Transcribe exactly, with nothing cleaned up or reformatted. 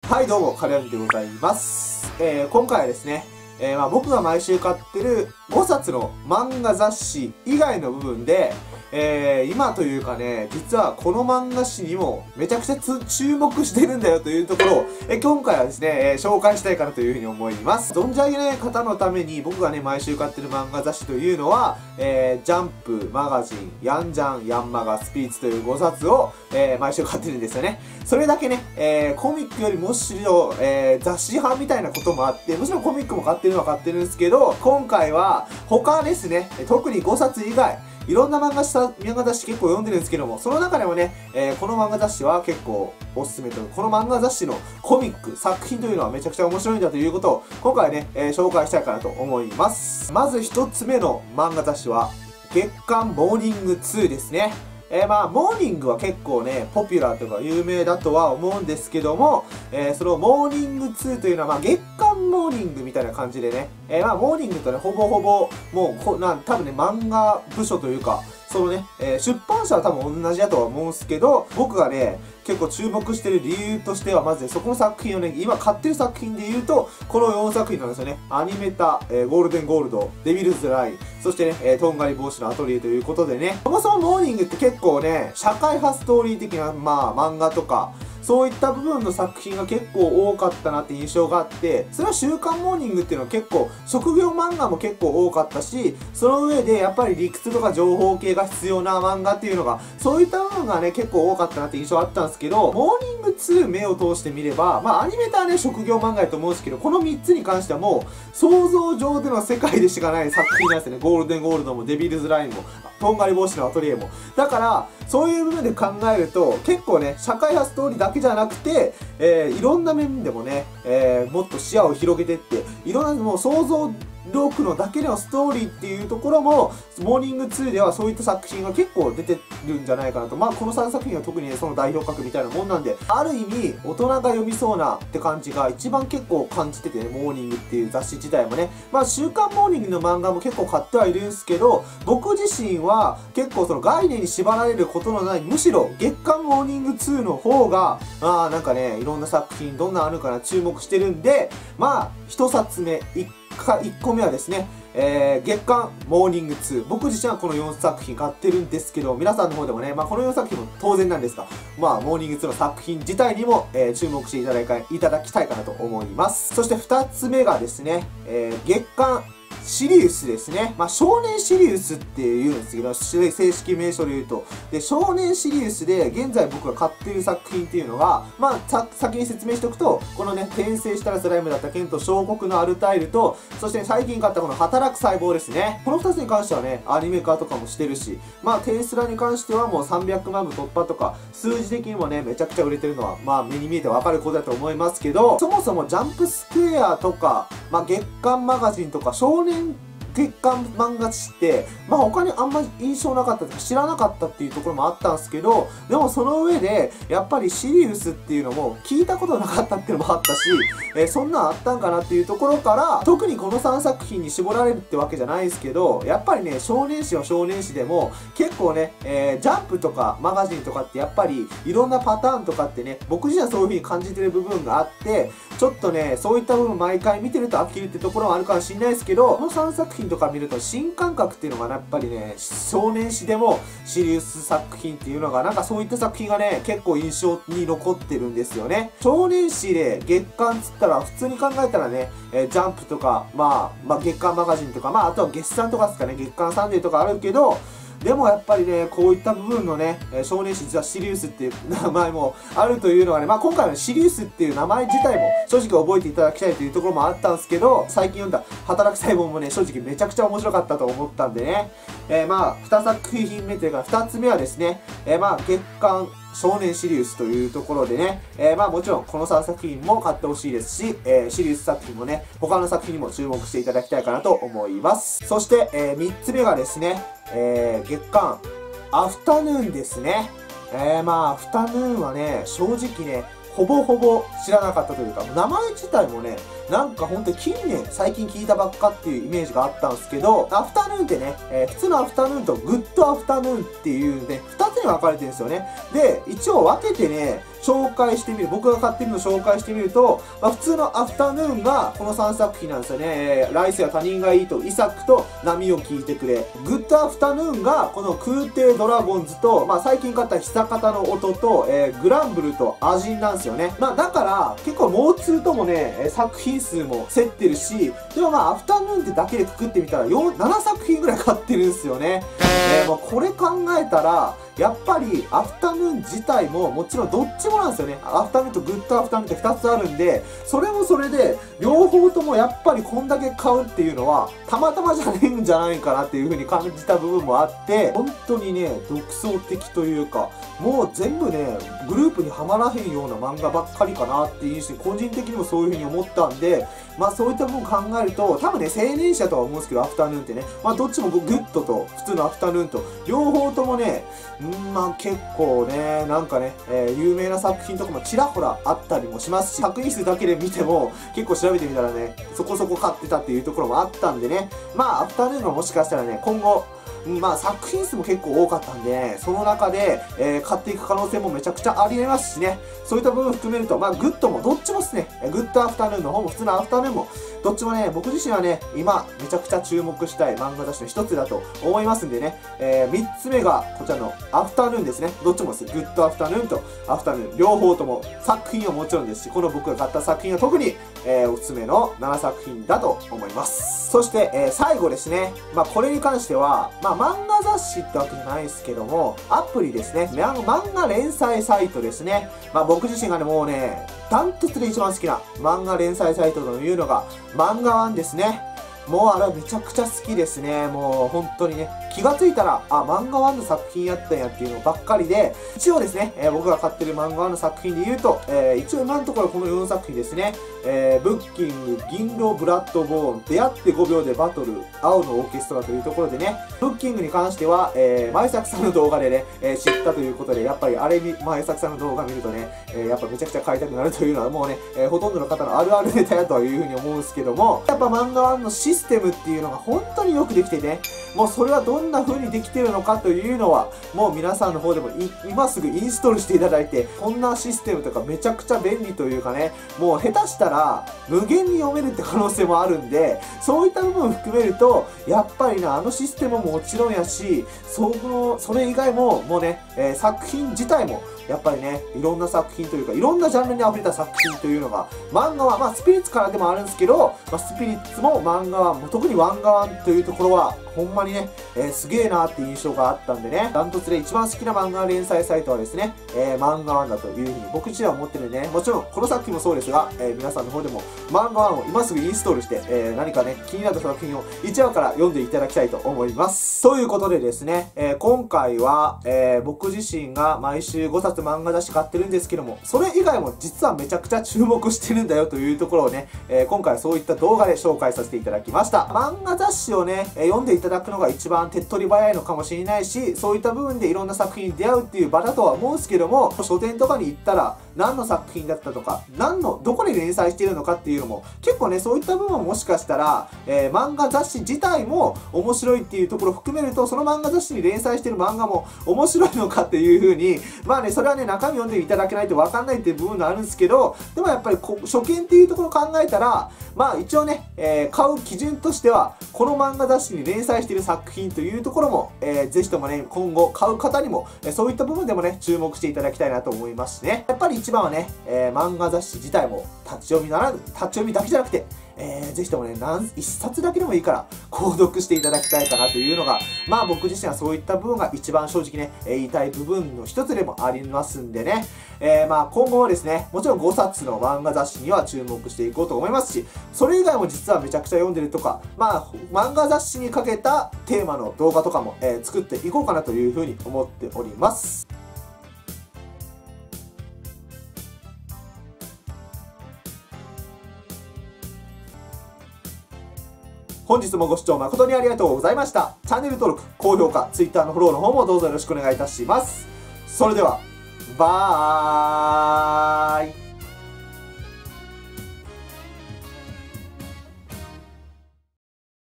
はい、どうも、カレンでございます。えー、今回はですね、えー、まあ僕が毎週買ってるごさつの漫画雑誌以外の部分で、えー、今というかね、実はこの漫画誌にもめちゃくちゃ注目してるんだよというところを、えー、今回はですね、えー、紹介したいかなというふうに思います。存じ上げない方のために僕がね、毎週買ってる漫画雑誌というのは、えー、ジャンプ、マガジン、ヤンジャン、ヤンマガ、スピーツというごさつを、えー、毎週買ってるんですよね。それだけね、えー、コミックよりむしろ、えー、雑誌派みたいなこともあって、もちろんコミックも買ってるのは買ってるんですけど、今回は他ですね、特にごさつ以外、いろんな漫画した漫画雑誌結構読んでるんですけども、その中でもね、えー、この漫画雑誌は結構おすすめという、この漫画雑誌のコミック、作品というのはめちゃくちゃ面白いんだということを、今回ね、えー、紹介したいかなと思います。まず一つ目の漫画雑誌は、月刊モーニングツーですね。えー、まあ、モーニングは結構ね、ポピュラーとか有名だとは思うんですけども、えー、そのモーニングツーというのは、まあ、月刊モーニングみたいな感じでね、えー、まあ、モーニングとね、ほぼほぼ、もうこ、な、多分ね、漫画部署というか、そのね、えー、出版社は多分同じだとは思うんですけど、僕がね、結構注目してる理由としては、まずね、そこの作品をね、今買ってる作品で言うと、このよんさく品なんですよね。アニメタ、えー、ゴールデンゴールド、デビルズライン、そしてね、えー、とんがり帽子のアトリエということでね、そもそもモーニングって結構ね、社会派ストーリー的な、まあ、漫画とか、そういった部分の作品が結構多かったなって印象があって、それは週刊モーニングっていうのは結構、職業漫画も結構多かったし、その上でやっぱり理屈とか情報系が必要な漫画っていうのが、そういった部分がね、結構多かったなって印象あったんですけど、モーニングツー目を通してみれば、まあアニメーターね、職業漫画やと思うんですけど、このみっつに関してはもう、想像上での世界でしかない作品なんですよね。ゴールデンゴールドもデビルズラインも、とんがり帽子のアトリエも。だから、そういう部分で考えると、結構ね、社会派ストーリーだけじゃなくて、えー、いろんな面でもね、えー、もっと視野を広げていって、いろんなもう想像力のだけのストーリーっていうところも、モーニングツーではそういった作品が結構出てるんじゃないかなと。まあ、このさんさく品は特にね、その代表格みたいなもんなんで、ある意味、大人が読みそうなって感じが一番結構感じててね、モーニングっていう雑誌自体もね。まあ、週刊モーニングの漫画も結構買ってはいるんですけど、僕自身は結構その概念に縛られることのない、むしろ月刊モーニングツーの方が、ああ、なんかね、いろんな作品どんなあるかな注目してるんで、まあ、一冊目、一かいっこめはですね、えー、月刊モーニングツー。僕自身はこのよんさく品買ってるんですけど、皆さんの方でもね、まあこのよんさく品も当然なんですが、まあモーニングツーの作品自体にも、えー、注目していただいいただきたいかなと思います。そしてふたつめがですね、えー、月刊シリウスですね。まあ、少年シリウスって言うんですけど、正式名称で言うと。で、少年シリウスで、現在僕が買っている作品っていうのが、まあ、さ、先に説明しておくと、このね、転生したらスライムだった剣と小国のアルタイルと、そして、ね、最近買ったこの働く細胞ですね。このふたつに関してはね、アニメ化とかもしてるし、まあ、テンスラに関してはもうさんびゃくまん部突破とか、数字的にもね、めちゃくちゃ売れてるのは、まあ、目に見えてわかることだと思いますけど、そもそもジャンプスクエアとか、まあ、月刊マガジンとか、少年月刊漫画誌って、まあ他にあんまり印象なかったとか知らなかったっていうところもあったんですけど、でもその上で、やっぱりシリウスっていうのも聞いたことなかったっていうのもあったし、えー、そんなんあったんかなっていうところから、特にこのさんさく品に絞られるってわけじゃないですけど、やっぱりね、少年誌は少年誌でも、結構ね、えー、ジャンプとかマガジンとかってやっぱり、いろんなパターンとかってね、僕自身はそういう風に感じてる部分があって、ちょっとね、そういった部分毎回見てると飽きるってところはあるかもしれないですけど、このさんさく品とか見ると新感覚っていうのがやっぱりね、少年誌でもシリウス作品っていうのがなんかそういった作品がね、結構印象に残ってるんですよね。少年誌で月刊つったら普通に考えたらね、えー、ジャンプとか、まあ、まあ月刊マガジンとか、まああとは月産とかですかね、月刊サンデーとかあるけど、でもやっぱりね、こういった部分のね、少年誌実はシリウスっていう名前もあるというのはね、まあ今回のシリウスっていう名前自体も正直覚えていただきたいというところもあったんですけど、最近読んだ働く細胞もね、正直めちゃくちゃ面白かったと思ったんでね、えー、まあにさく品目というかふたつめはですね、えー、まあ月刊少年シリウスというところでね、えー、まあもちろんこのさんさく品も買ってほしいですし、えー、シリウス作品もね、他の作品にも注目していただきたいかなと思います。そして、えー、みっつめがですね、えー、月刊アフタヌーンですね。えー、まあアフタヌーンはね、正直ね、ほぼほぼ知らなかったというか、名前自体もね、なんかほんと近年最近聞いたばっかっていうイメージがあったんですけど、アフタヌーンってね、えー、普通のアフタヌーンとグッドアフタヌーンっていうね、二つに分かれてるんですよね。で、一応分けてね、 紹介してみる、僕が買ってるのを紹介してみると、まあ、普通のアフタヌーンがこのさんさく品なんですよね。えー、来世は他人がいいと、イサクと波を聞いてくれ。グッドアフタヌーンがこの空挺ドラゴンズと、まあ、最近買った久方の音と、えー、グランブルとアジンなんですよね。まあ、だから結構もうツーともね、作品数も競ってるし、でもまあアフタヌーンってだけでくくってみたらよん、ななさく品ぐらい買ってるんですよね。えー、もうこれ考えたら、やっぱりアフタヌーン自体ももちろんどっちもなんですよね。アフタヌーンとグッドアフタヌーンってふたつあるんで、それもそれで両方ともやっぱりこんだけ買うっていうのはたまたまじゃねえんじゃないかなっていう風に感じた部分もあって、本当にね、独創的というか、もう全部ね、グループにはまらへんような漫画ばっかりかなっていうし、個人的にもそういう風に思ったんで、まあそういった部分を考えると、多分ね、青年者とは思うんですけど、アフタヌーンってね、まあどっちもグッドと普通のアフタヌーンと、両方ともね、んまあ結構ね、なんかね、えー、有名な作品とかもちらほらあったりもしますし、作品数だけで見ても結構調べてみたらね、そこそこ買ってたっていうところもあったんでね、まあアフタヌーンはもしかしたらね、今後、まあ作品数も結構多かったんで、ね、その中で、えー、買っていく可能性もめちゃくちゃありえますしね、そういった部分を含めると、まあグッドもどっちもですね、グッドアフタヌーンの方も普通のアフタヌーンも、どっちもね、僕自身はね、今めちゃくちゃ注目したい漫画雑誌の一つだと思いますんでね、えー、みっつめがこちらのアフタヌーンですね。どっちもです。グッドアフタヌーンとアフタヌーン、両方とも作品はもちろんですし、この僕が買った作品は特に、えー、おすすめのななさく品だと思います。そして、えー、最後ですね、まあこれに関しては、まあ漫画雑誌ってわけじゃないですけども、アプリですね。漫画連載サイトですね。まあ僕自身がね、もうね、ダントツで一番好きな漫画連載サイトというのが漫画ワンですね。もうあれはめちゃくちゃ好きですね。もう本当にね、気がついたら、あ、漫画ワンの作品やったんやっていうのばっかりで、一応ですね、えー、僕が買ってる漫画ワンの作品で言うと、えー、一応今のところこのよんさく品ですね、えー、ブッキング、銀狼ブラッドボーン、出会ってごびょうでバトル、青のオーケストラというところでね、ブッキングに関しては、えー、前作さんの動画でね、えー、知ったということで、やっぱりあれに、前作さんの動画見るとね、えー、やっぱめちゃくちゃ買いたくなるというのはもうね、えー、ほとんどの方のあるあるネタやというふうに思うんですけども、やっぱ漫画ワンのシステムっていうのが本当によくできてね、もうそれはどんな風にできてるのかというのは、もう皆さんの方でも今すぐインストールしていただいて、こんなシステムとかめちゃくちゃ便利というかね、もう下手したら無限に読めるって可能性もあるんで、そういった部分を含めると、やっぱりね、あのシステムももちろんやし、その、それ以外ももうね、えー、作品自体も、やっぱりね、いろんな作品というか、いろんなジャンルに溢れた作品というのが、漫画は、まあ、スピリッツからでもあるんですけど、まあ、スピリッツも漫画は、もう特にワンガワンというところは、ほんまにね、えー、すげえなーっていう印象があったんでね、ダントツで一番好きな漫画連載サイトはですね、えー、漫画ワンだというふうに僕自身は思ってるんでね、もちろんこの作品もそうですが、えー、皆さんの方でも漫画ワンを今すぐインストールして、えー、何かね、気になった作品をいちわから読んでいただきたいと思います。ということでですね、えー、今回は、えー、僕自身が毎週ごさつ漫画雑誌買ってるんですけども、それ以外も実はめちゃくちゃ注目してるんだよというところをね、えー、今回はそういった動画で紹介させていただきました。漫画雑誌をね、えー、読んでいただくのが一番手っ取り早いのかもしれないし、そういった部分でいろんな作品に出会うっていう場だとは思うんですけども、書店とかに行ったら何の作品だったとか、何の、どこで連載しているのかっていうのも、結構ね、そういった部分ももしかしたら、えー、漫画雑誌自体も面白いっていうところを含めると、その漫画雑誌に連載している漫画も面白いのかっていう風に、まあね、それはね、中身読んでいただけないと分かんないっていう部分があるんですけど、でもやっぱりこ初見っていうところを考えたら、まあ一応ね、えー、買う基準としては、この漫画雑誌に連載している作品というところも、えー、ぜひともね、今後買う方にも、えー、そういった部分でもね、注目していただきたいなと思いますしね。やっぱり一番はね、えー、漫画雑誌自体も立ち読みならぬ、立ち読みだけじゃなくて、えー、ぜひともね、何、一冊だけでもいいから、購読していただきたいかなというのが、まあ僕自身はそういった部分が一番正直ね、えー、言いたい部分の一つでもありますんでね、えー、まあ今後はですね、もちろんごさつの漫画雑誌には注目していこうと思いますし、それ以外も実はめちゃくちゃ読んでるとか、まあ漫画雑誌にかけたテーマの動画とかも、えー、作っていこうかなというふうに思っております。本日もご視聴誠にありがとうございました。チャンネル登録、高評価、Twitter のフォローの方もどうぞよろしくお願いいたします。それでは、バーイ。